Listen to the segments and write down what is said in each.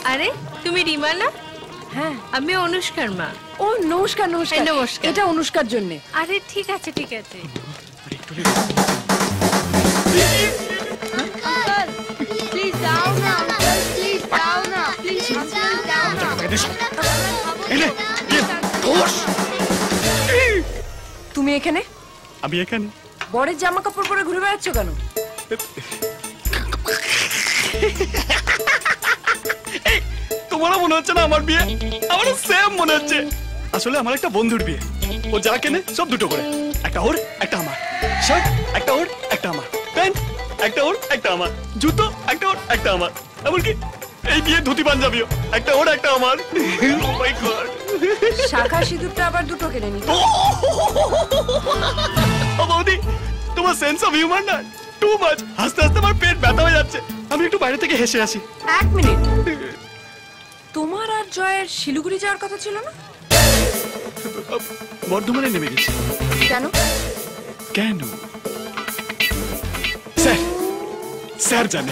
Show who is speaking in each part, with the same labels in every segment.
Speaker 1: আরে তুমি রিমা না?
Speaker 2: হ্যাঁ
Speaker 1: আমি অনুষ্কার মা।
Speaker 2: ও নমস্কার নমস্কার।
Speaker 1: নমস্কার।
Speaker 2: এটা অনুষ্কার জন্য।
Speaker 1: আরে ঠিক আছে ঠিক আছে।
Speaker 3: Please down now, uncle. Please down now. Please down now.
Speaker 2: তুমি এখানে?
Speaker 4: আমি এখানে।
Speaker 2: বরের জামা কাপড় পরে ঘুরে বেড়াচ্ছ কেন?
Speaker 4: তোমারও মনে হচ্ছে না আমার বিয়ে? আমারও সেম মনে হচ্ছে। আসলে আমার একটা বন্ধুর বিয়ে। ও যা কেনে সব দুটো করে, একটা ওর একটা আমার। শার্ট একটা ওর একটা আমার, প্যান্ট একটা ওর একটা আমার, জুতো একটা ওর একটা আমার, এমনকি এই বিয়ে ধুতি পাঞ্জাবিও একটা ওর একটা আমার। Oh my god.
Speaker 2: শাখা সিঁদুরটা আবার দুটো কিনে নি।
Speaker 4: ও বৌদি, তোমার সেন্স অফ হিউমার না টু মাচ। হাসতে হাসতে আমার পেট ব্যথা হয়ে যাচ্ছে। আমি একটু বাইরে থেকে হেসে আসি।
Speaker 2: এক মিনিট, তোমার আর জয়ের শিলিগুড়ি যাওয়ার কথা ছিল না?
Speaker 4: বর্ধমানে নেমে গেছি।
Speaker 2: কেন?
Speaker 4: কেন? স্যার, স্যার জানে।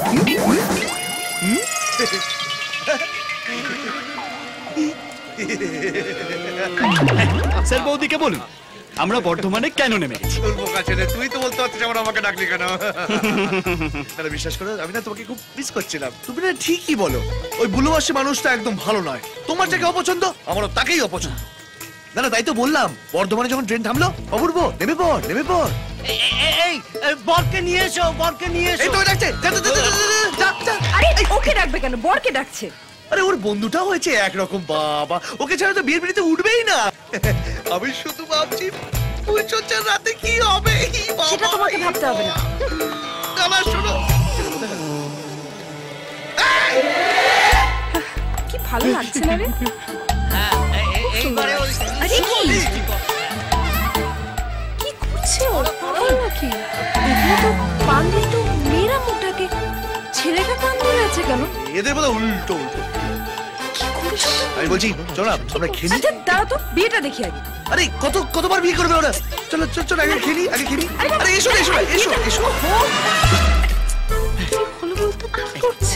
Speaker 4: স্যার বৌদিকে বলুন আমরা বর্ধমানে কেন নেমে গেছি।
Speaker 5: তুই তো বলতে পারছিস আমার, আমাকে ডাকলি কেন? তারা বিশ্বাস করো, আমি না তোমাকে খুব মিস করছিলাম। তুমি না ঠিকই বলো, ওই বুলুবাসী মানুষটা একদম ভালো নয়। তোমার যাকে অপছন্দ আমারও তাকেই অপছন্দ। না না, তাই তো বললাম, বর্ধমানে যখন ট্রেন থামলো, অপূর্ব নেমে পড় নেমে পড়।
Speaker 6: এই বরকে নিয়ে এসো, বরকে নিয়ে এসো।
Speaker 5: এই তো ডাকছে,
Speaker 2: আরে ওকে ডাকবে কেন? বরকে ডাকছে।
Speaker 5: আরে ওর বন্ধুটা হয়েছে একরকম। বাবা, ওকে ছাড়া তো বিয়ের পিড়িতে উঠবেই না। আমি শুধু ভাবছি ফুলচর্চার রাতে কি হবে।
Speaker 2: সেটা তোমাকে ভাবতে হবে না।
Speaker 5: আমার শোনো,
Speaker 2: কি ভালো লাগছে না রে?
Speaker 6: এইবারে ওই
Speaker 2: আরে কি করছে ও? পাগল নাকি? এখানে তো পান দিয়ে তো মেয়েরা মুখটাকে, ছেলেটা পান দিয়ে আছে কেন?
Speaker 5: এদের বোধহয় উল্টো উল্টো।
Speaker 2: কি করিস?
Speaker 5: আমি বলছি চলো না, আমরা খেলি।
Speaker 2: আচ্ছা দাঁড়া তো, বিয়েটা দেখি আগে।
Speaker 5: আরে কতবার বিয়ে করবে ওরা? চলো চলো চলো, আগে খেলি আগে খেলি। আরে এসো এসো এসো এসো।
Speaker 2: হলো বলতো কি করছে?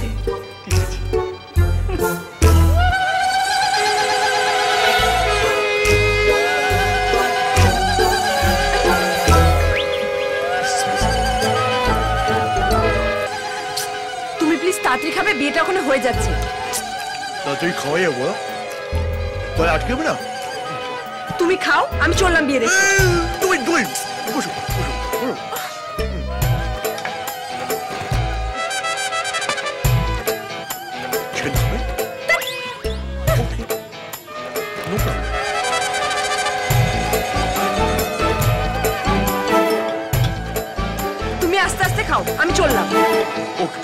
Speaker 2: তুমি প্লিজ তাড়াতাড়ি খাবে, বিয়েটা ওখানে হয়ে যাচ্ছে।
Speaker 5: তুই খাওয়াই যাবো, তোর আটকে হবে না।
Speaker 2: তুমি খাও, আমি চললাম বিয়ে দেখতে।
Speaker 5: তুই তুই বসো বসো।
Speaker 2: তুমি আস্তে আস্তে খাও, আমি চললাম।
Speaker 5: ওকে।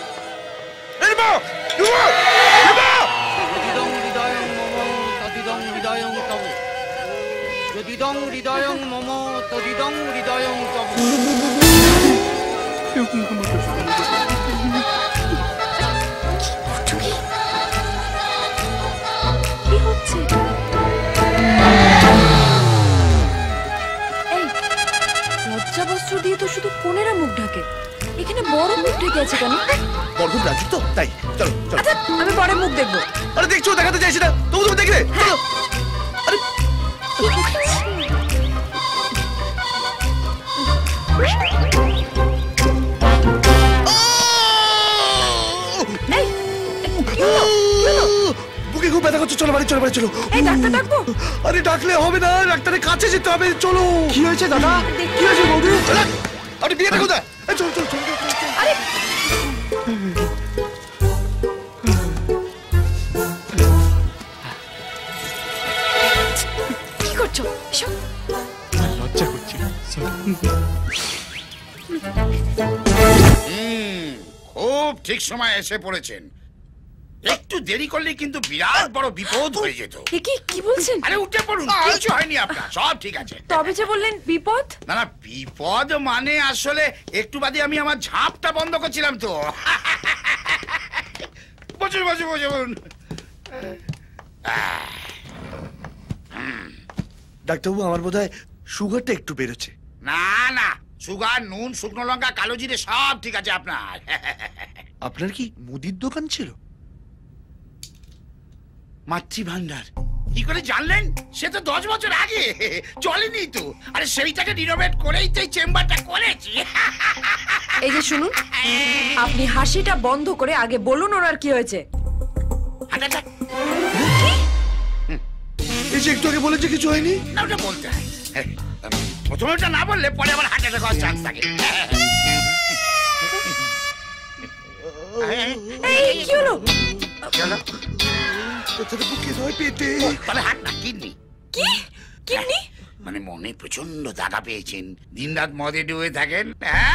Speaker 6: যদিদং হৃদয়ং মম তদিদং হৃদয়ং তব।
Speaker 2: কি হচ্ছে? এই লজ্জা বস্ত্র দিয়ে তো শুধু কোনেরা মুখ ঢাকে, এখানে বড় মুখ ঢেকে আছে কেন?
Speaker 5: বড় রাজি তো, তাই চলো চলো।
Speaker 2: আচ্ছা আমি বড় মুখ দেখবো।
Speaker 5: আরে দেখছো, দেখাতে চাইছি না, তবু তুমি দেখলে। চলো। আরে
Speaker 2: কি হচ্ছে?
Speaker 5: বুকে খুব ব্যথা করছে, চলো বাড়ি চলো বাড়ি চলো।
Speaker 2: এই ডাক্তার ডাকবো?
Speaker 5: আরে ডাকলে হবে না, ডাক্তারের কাছে যেতে হবে, চলো। কি হয়েছে দাদা? কি হয়েছে বৌদি? আপনি বিয়েটা কোথায়? চলো চলো চলো।
Speaker 2: আরে কি করছো? এসো।
Speaker 4: লজ্জা করছি।
Speaker 7: খুব ঠিক সময় এসে পড়েছেন। একটু দেরি করলে কিন্তু বিরাট বড় বিপদ হয়ে যেত।
Speaker 2: কি বলছেন?
Speaker 7: আরে উঠে পড়ুন, কিছু হয়নি আপনার, সব ঠিক আছে।
Speaker 2: তবে যে বললেন বিপদ।
Speaker 7: না না, বিপদ মানে আসলে একটু বাদে আমি আমার ঝাঁপটা বন্ধ করছিলাম তো। বসুন বসুন বসুন।
Speaker 5: ডাক্তারবাবু, আমার বোধহয় সুগারটা একটু বেরোচ্ছে।
Speaker 7: না না, সুগার, নুন, শুকনো লঙ্কা, কালো জিরে সব ঠিক আছে আপনার।
Speaker 5: আপনার কি মুদির দোকান ছিল?
Speaker 7: মাতৃভান্ডার কি করে জানলেন? সে তো 10 বছর আগে চলেনি তো। আরে সেইটাকে রিনোভেট করেই তো এই চেম্বারটা করেছি।
Speaker 2: এই যে শুনুন, আপনি হাসিটা বন্ধ করে আগে বলুন ওনার কি হয়েছে।
Speaker 5: এই যে একটু আগে বলেছে কিছু হয়নি।
Speaker 7: না, ওটা বলতে হয়। প্রথমে ওটা না বললে পরে আবার হার্ট অ্যাটাক হওয়ার চান্স থাকে।
Speaker 2: এই কি হলো?
Speaker 7: চলো
Speaker 5: তোদের বুকে নয় পেটে।
Speaker 7: তবে হার্ট না, কিডনি।
Speaker 2: কি কিডনি?
Speaker 7: মানে মনে প্রচন্ড দাগা পেয়েছেন, দিনরাত মদে ডুবে থাকেন।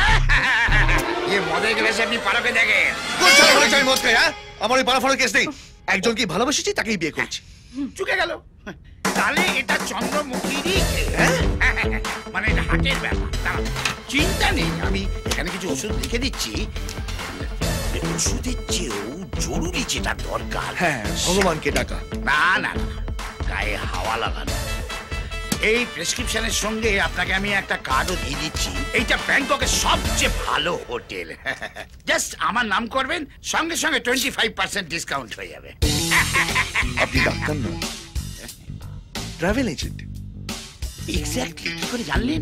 Speaker 7: মদে গেলে আপনি পারকে দেখেন।
Speaker 5: আমি মদ খাই, হ্যাঁ? আমার ওই পাড়া ফাড়া কেস নেই। একজনকে ভালোবেসেছি, তাকেই বিয়ে করেছি।
Speaker 7: চুকে গেল। তাহলে এটা চন্দ্রমুখীরই মানে এটা হার্টের ব্যাপার। দাঁড়াও, চিন্তা নেই, আমি এখানে কিছু ওষুধ লিখে দিচ্ছি। ওষুধের চেয়েও জরুরি যেটা দরকার,
Speaker 5: হ্যাঁ, ভগবানকে ডাকা।
Speaker 7: না না না, গায়ে হাওয়া লাগানো। এই প্রেসক্রিপশনের সঙ্গে আপনাকে আমি একটা কার্ডও দিয়ে দিচ্ছি। এইটা ব্যাংককের সবচেয়ে ভালো হোটেল। জাস্ট আমার নাম করবেন, সঙ্গে সঙ্গে 25% ডিসকাউন্ট হয়ে যাবে।
Speaker 5: আপনি ডাক্তার না, ট্রাভেল এজেন্ট।
Speaker 7: এক্স্যাক্টলি, কি করে জানলেন?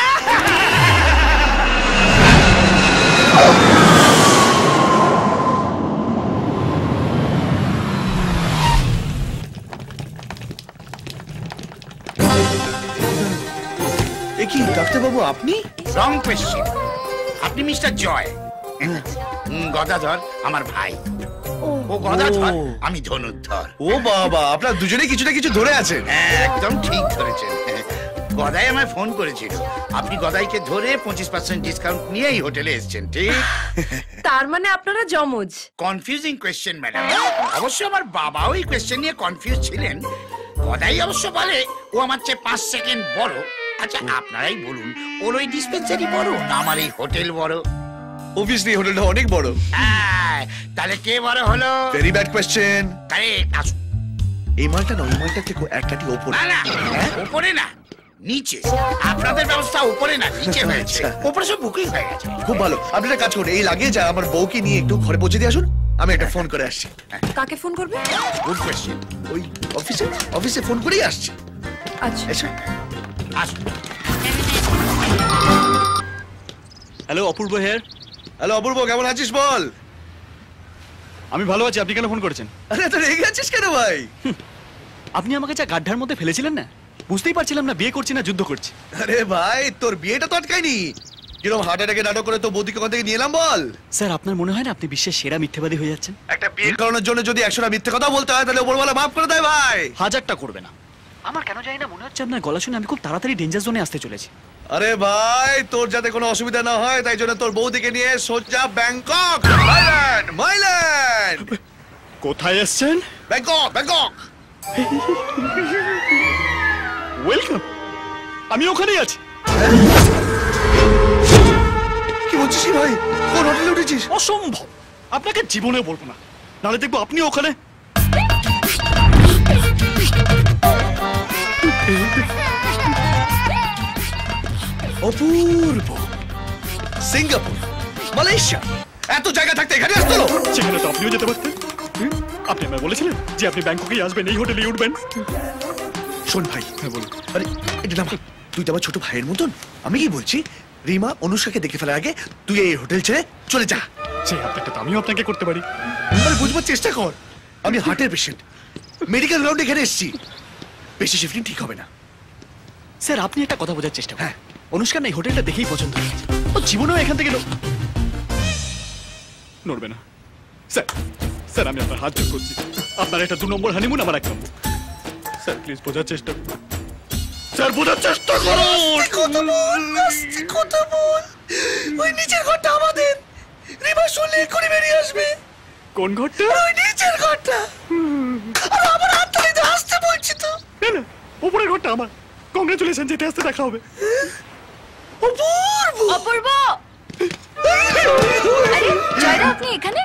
Speaker 5: এ কি ডাক্তারবাবু আপনি?
Speaker 7: Wrong question. আপনি মিস্টার জয়। গদাধর আমার ভাই। ও গদাধর, আমি ধনুর্ধর।
Speaker 5: ও বাবা, আপনার দুজনেই কিছু না কিছু ধরে আছেন।
Speaker 7: একদম ঠিক ধরেছেন। গদাই আমায় ফোন করেছিল, আপনি গদাইকে ধরে 25% ডিসকাউন্ট নিয়ে এই হোটেলে এসেছেন, ঠিক?
Speaker 2: তার মানে আপনারা জমজ।
Speaker 7: Confusing question madam. অবশ্য আমার বাবাও এই কোয়েশ্চেন নিয়ে কনফিউজ ছিলেন। গদাই অবশ্য বলে ও আমার চেয়ে 5 সেকেন্ড বড়। আচ্ছা আপনারাই বলুন, ওর ওই ডিসপেন্সারি বড় না আমার এই হোটেল বড়?
Speaker 5: অবভিয়াসলি হোটেলটা অনেক বড়।
Speaker 7: তাহলে কে বড় হলো?
Speaker 5: Very bad question.
Speaker 7: আরে আসুন।
Speaker 5: এই মালটা নয়, এই মালটা থেকে এক কাঠি ওপরে।
Speaker 7: না না, উপরে না, নিচে। আপনাদের ব্যবস্থা উপরে না, নিচে হয়েছে। উপরে সব বুকিং হয়ে গেছে।
Speaker 5: খুব ভালো। আপনি একটা কাজ করুন, এই লাগিয়ে যা আমার বউকে নিয়ে একটু ঘরে পৌঁছে দিয়ে আসুন। আমি একটা ফোন করে আসছি।
Speaker 2: কাকে ফোন করবে?
Speaker 7: Good question.
Speaker 5: ওই অফিসে ফোন করেই আসছি।
Speaker 2: আচ্ছা
Speaker 5: এসো।
Speaker 7: আসুন।
Speaker 4: Hello, Apurba here.
Speaker 5: Hello Apurba, কেমন আছিস বল?
Speaker 4: আমি ভালো আছি। আপনি কেন ফোন করেছেন?
Speaker 5: আরে তো রেগে আছিস কেন ভাই?
Speaker 4: আপনি আমাকে যা গাড্ডার মধ্যে ফেলেছিলেন না, বুঝতেই পারছিলাম না বিয়ে করছি না যুদ্ধ করছি।
Speaker 5: আরে ভাই, তোর বিয়েটা তো আটকায়নি। কিরকম হার্ট অ্যাটাকে নাটক করে তো বৌদিকে কোথা থেকে নিয়ে এলাম বল?
Speaker 4: স্যার, আপনার মনে হয় না আপনি বিশ্বের সেরা মিথ্যেবাদী হয়ে যাচ্ছেন?
Speaker 5: একটা বিয়ে করানোর জন্য যদি 100টা মিথ্যে কথা বলতে হয়, তাহলে ওপরওয়ালা মাফ করে দেয় ভাই।
Speaker 4: হাজারটা করবে না। আমার কেন জানি না মনে হচ্ছে আপনার গলা শুনে আমি খুব তাড়াতাড়ি ডেঞ্জার জোনে আসতে চলেছি।
Speaker 5: আরে ভাই, তোর যাতে কোনো অসুবিধা না হয় তাই জন্য তোর বৌদিকে নিয়ে সোজা ব্যাংকক। মাইল্যান্ড।
Speaker 4: কোথায় এসছেন?
Speaker 5: ব্যাংকক।
Speaker 4: ওয়েলকাম। আমি ওখানেই আছি।
Speaker 5: কি বলছিস ভাই? কোন হোটেলে উঠেছিস?
Speaker 4: অসম্ভব, আপনাকে জীবনেও বলবো না, নাহলে দেখবো আপনি ওখানে।
Speaker 5: অপূর্ব। সিঙ্গাপুর, মালয়েশিয়া, এত জায়গা থাকতে এখানে আসতো?
Speaker 4: সেখানে তো আপনিও যেতে পারতেন। আপনি আমায় বলেছিলেন যে আপনি ব্যাংককেই আসবেন, এই হোটেলেই উঠবেন।
Speaker 5: শোন ভাই,
Speaker 4: হ্যাঁ বলুন।
Speaker 5: আরে এটা না, তুই তো আমার ছোট ভাইয়ের মতন। আমি কি বলছি, রিমা অনুষ্কাকে দেখে ফেলার আগে তুই এই হোটেল ছেড়ে চলে যা।
Speaker 4: সেই আপনাকে তো আমিও আপনাকে করতে পারি।
Speaker 5: আরে বুঝবার চেষ্টা কর, আমি হার্টের পেশেন্ট, মেডিকেল গ্রাউন্ডে এখানে এসেছি। বেশি শিফটিং ঠিক হবে না।
Speaker 4: স্যার, আপনি একটা কথা বোঝার চেষ্টা করুন। অনুষ্কার না এই হোটেলটা দেখেই পছন্দ হয়েছে। ও জীবনেও এখান থেকে নড়বে না। স্যার, আমি আপনার হাত জোর করছি। আপনার একটা 2 নম্বর হানিমুন, আমার 1 নম্বর। স্যার প্লিজ বোঝার চেষ্টা করুন। স্যার বোঝার চেষ্টা করুন।
Speaker 5: কথা বল। ওই নিচের ঘরটা আমাদের। রিমা শুনলে এক্ষুনি বেরিয়ে আসবে।
Speaker 4: কোন ঘরটা?
Speaker 5: ওই নিচের ঘরটা। আর আমার হাত ধরে আসতে বলছি তো।
Speaker 4: না, উপরের ঘরটা আমার। কংগ্রেচুলেশন, যেতে আসতে দেখা হবে।
Speaker 5: অপূর্ব।
Speaker 2: অপূর্ব। আরে জয়দা, আপনি এখানে?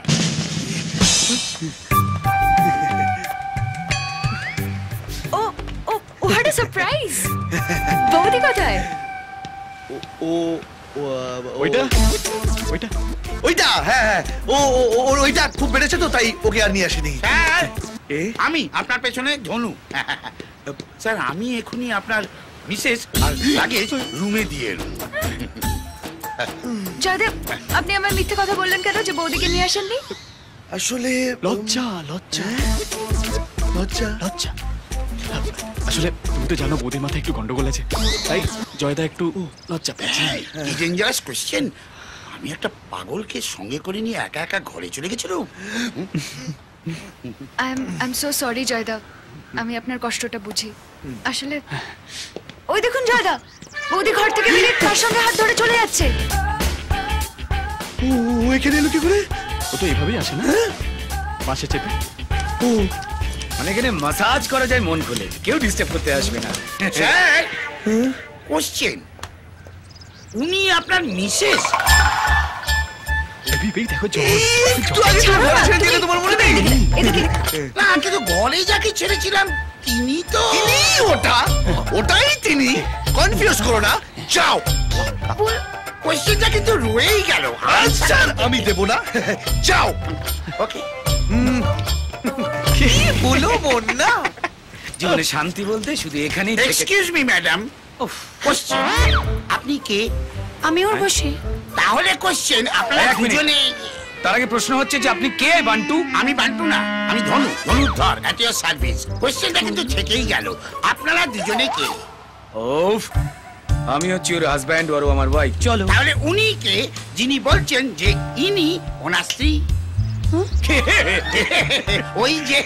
Speaker 2: Oh what a surprise. বৌদি কোথায়?
Speaker 5: ও
Speaker 4: ওইটা ওইটা
Speaker 5: ওইটা হ্যাঁ হ্যাঁ ওইটা খুব বেড়েছে তো তাই ওকে আর নিয়ে আসেনি।
Speaker 7: স্যার
Speaker 5: এ?
Speaker 7: আমি আপনার পেছনে ধনু। স্যার আমি এখনই আপনার মিসেস আর লাগেজ রুমে দিয়ে এলুম।
Speaker 2: জয়দেব, আপনি আমার মিথ্যে কথা বললেন কেন যে বৌদিকে নিয়ে আসেননি?
Speaker 5: আসলে
Speaker 4: লজ্জা লজ্জা
Speaker 5: লজ্জা
Speaker 4: লজ্জা আসলে তুমি তো জানো বৌদির মাথায় একটু গন্ডগোল আছে, তাই জয়দা একটু লজ্জা পেয়েছে।
Speaker 7: কি ডেঞ্জারাস কোশ্চেন। আমি একটা পাগলকে সঙ্গে করে নিয়ে একা একা ঘরে চলে গেছিলাম।
Speaker 2: আই এম সো সরি জয়দা, আমি আপনার কষ্টটা বুঝি। আসলে ওই দেখুন জয়দা, বৌদি ঘর থেকে বেরিয়ে তার সঙ্গে হাত ধরে চলে যাচ্ছে।
Speaker 5: ও এখানে এলো কি করে?
Speaker 4: ও তো এইভাবেই আসে না, পাশে চেপে।
Speaker 6: মানে এখানে মাসাজ করা যায় মন খুলে, কেউ ডিস্টার্ব করতে আসবে না।
Speaker 7: স্যার কোশ্চেন, উনি আপনার মিসেস?
Speaker 4: এই দেখো জল
Speaker 5: একটু আগে তো ঘরে ছেড়ে দিলে তোমার মনে নেই?
Speaker 2: এদিকে
Speaker 7: না কিন্তু ঘরে যাকে ছেড়েছিলাম তিনি তো।
Speaker 5: তিনি ওটা, ওটাই তিনি। কনফিউজ করো না, যাও।
Speaker 7: কোশ্চেনটা কিন্তু রয়েই গেল।
Speaker 5: আনসার আমি দেব না, যাও।
Speaker 7: ওকে
Speaker 5: কি বলো মন না?
Speaker 6: জীবনে শান্তি বলতে শুধু এখানেই থেকে।
Speaker 7: এক্সকিউজ মি ম্যাডাম, কোশ্চেন আপনি কে?
Speaker 2: আমি ওর বসি।
Speaker 7: তাহলে কোশ্চেন আপনারা
Speaker 6: এক মিনিট।
Speaker 7: দুজনে।
Speaker 6: তার আগে প্রশ্ন হচ্ছে যে আপনি কে বান্টু?
Speaker 7: আমি বান্টু না, আমি ধনু, ধনুর্ধর, এট ইওর সার্ভিস। কোশ্চেনটা কিন্তু থেকেই গেল, আপনারা দুজনে কে?
Speaker 6: ওফ, আমি হচ্ছি ওর হাজব্যান্ড আর ও আমার ওয়াইফ। চলো।
Speaker 7: তাহলে উনি কে যিনি বলছেন যে ইনি ওনার স্ত্রী? ওই যে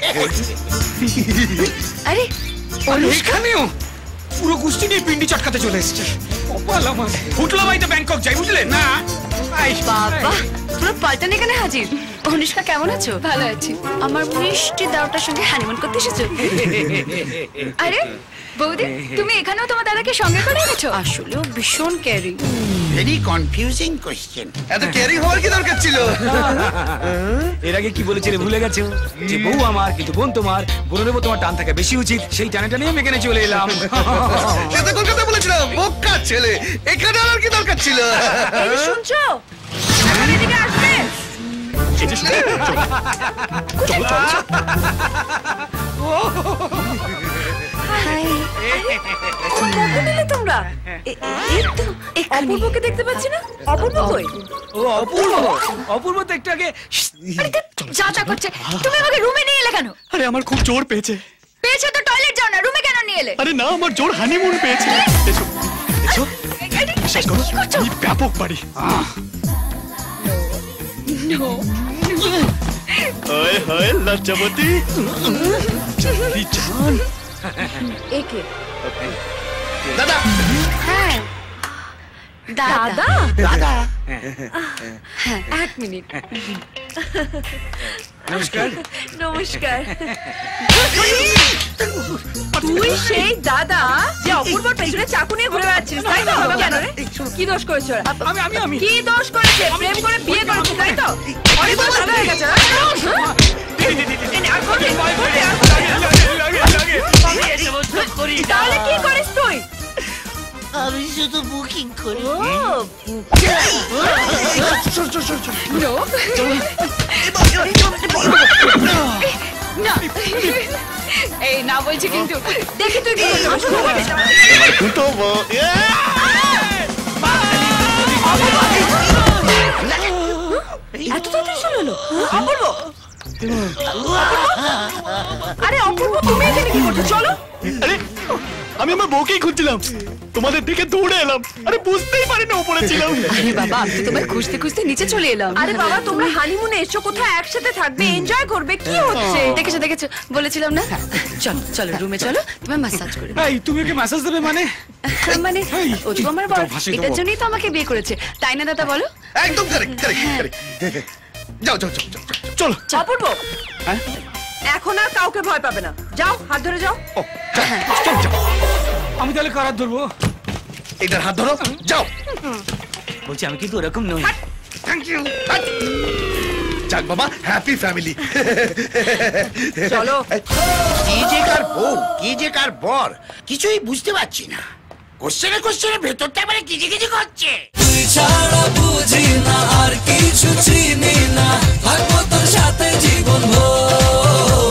Speaker 2: আরে
Speaker 6: আর এখানেও পুরো কুস্তি নিয়ে পিন্ডি চটকাতে চলে এসেছে। কপাল আমার। ফুটলো ভাই তো ব্যাংকক যাই, বুঝলে না?
Speaker 2: বাবা, পুরো পাল্টান এখানে হাজির। অনুষ্কা কেমন আছো? ভালো আছি। আমার মিষ্টি দাওটার সঙ্গে হানিমুন করতে এসেছো? আরে বৌদি, তুমি এখানেও তোমার দাদাকে সঙ্গে করে এনেছো? আসলেও ভীষণ ক্যারি।
Speaker 7: Very confusing question.
Speaker 5: এত ক্যারি হওয়ার কি দরকার ছিল?
Speaker 6: এর আগে কি বলেছিলে ভুলে গেছো? যে বউ আমার কিন্তু বোন তোমার, বোনের উপর তোমার টান থাকা বেশি উচিত। সেই টানে টানে আমি এখানে চলে এলাম।
Speaker 5: সে তো কলকাতা বলেছিলাম, বোকা ছেলে। এখানে আর কি দরকার ছিল?
Speaker 2: এই শুনছো? এখন এদিকে আসবে।
Speaker 4: এই যে শুনে, চলো, চলো, চলো।
Speaker 2: হাই। কখন এলে তোমরা? এই তো অপূর্বকে দেখতে পাচ্ছি না। অপূর্ব কই?
Speaker 6: ও অপূর্ব, অপূর্ব তো একটু আগে।
Speaker 2: আরে যা যা করছে। তুমি আমাকে রুমে নিয়ে এলে কেন?
Speaker 4: আরে আমার খুব জোর পেয়েছে।
Speaker 2: পেয়েছে তো টয়লেট যাও না, রুমে কেন নিয়ে এলে?
Speaker 4: আরে না, আমার জোর হানিমুন পেয়েছে। এসো এসো, বিশ্বাস করো এই ব্যাপক বাড়ি। হায় হায় লজ্জাবতী, জানি জান।
Speaker 2: একে
Speaker 5: দাদা
Speaker 2: হ্যাঁ দাদা
Speaker 5: দাদা
Speaker 2: হ্যাঁ, এক মিনিট।
Speaker 6: নমস্কার।
Speaker 2: নমস্কার। তুই সেই দাদা যে অপূর্বর পেছনে চাকু নিয়ে ঘুরে বেড়াচ্ছিস, তাই তো? কেন রে? কি দোষ করেছে ওরা?
Speaker 6: আমি
Speaker 2: কি দোষ করেছে? প্রেম করে বিয়ে করেছে, তাই তো? অনেক বড় দাদা হয়ে গেছে। আর করবি? তাহলে কি করিস তুই?
Speaker 3: আমি শুধু বুকিং করি।
Speaker 2: না এই না বলছি কিন্তু দেখি তুই কি করছিস।
Speaker 4: এবার কুটোবো।
Speaker 2: এত তাড়াতাড়ি চলে এলো অপূর্ব। আরে অপূর্ব, তুমি এখানে কি করছো? চলো।
Speaker 4: আরে আমি আমার বউকেই খুঁজছিলাম, তোমাদের দিকে দৌড়ে এলাম। আরে বুঝতেই পারিনি উপরে ছিলাম।
Speaker 2: আরে বাবা, আমি তো তোমায় খুঁজতে খুঁজতে নিচে চলে এলাম। আরে বাবা, তোমরা হানিমুনে এসো, কোথায় একসাথে থাকবে, এনজয় করবে, কি হচ্ছে? দেখেছো দেখেছো, বলেছিলাম না? চলো চলো রুমে চলো, তোমায় ম্যাসাজ করে দেব।
Speaker 6: এই তুমি ওকে ম্যাসাজ দেবে মানে?
Speaker 2: মানে ও তো আমার বর,
Speaker 6: ভাসিয়ে দেবো।
Speaker 2: এটার জন্যই তো আমাকে বিয়ে করেছে, তাই না দাদা বলো?
Speaker 5: একদম কারেক্ট কারেক্ট কারেক্ট। যাও যাও যাও যাও, যাও।
Speaker 4: চলো।
Speaker 2: অপূর্ব, এখন আর কাউকে ভয় পাবে না, যাও হাত ধরে যাও।
Speaker 6: আমি তাহলে কারাত ধরবো?
Speaker 5: এটার হাত ধরো, যাও।
Speaker 6: বলছি আমি কিন্তু ওরকম নই।
Speaker 5: Thank you. যাক বাবা, হ্যাপি ফ্যামিলি।
Speaker 2: চলো।
Speaker 7: কি যে কার বউ, কি যে কার বর, কিছুই বুঝতে পারছি না। কোশ্চেনে কোশ্চেনে ভেতরটা মানে কিজি কিজি করছে।
Speaker 8: তুই ছাড়া বুঝি না আর কিছু চিনি না, থাকবো তোর সাথে জীবন ভোর।